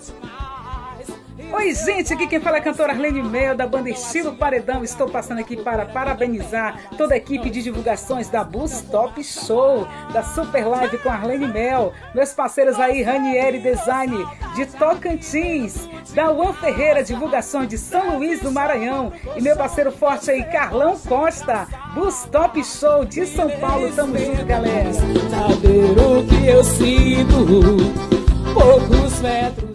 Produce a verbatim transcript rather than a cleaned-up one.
Oi, gente, aqui quem fala é a cantora Arlene Mel, da banda Estilo Paredão. Estou passando aqui para parabenizar toda a equipe de divulgações da Bus Top Show, da Super Live com Arlene Mel, meus parceiros aí, Ranieri Design de Tocantins, da Juan Ferreira Divulgações de São Luís do Maranhão, e meu parceiro forte aí, Carlão Costa, Bus Top Show de São Paulo. Tamo junto, galera. Saber o que eu sinto, poucos metros.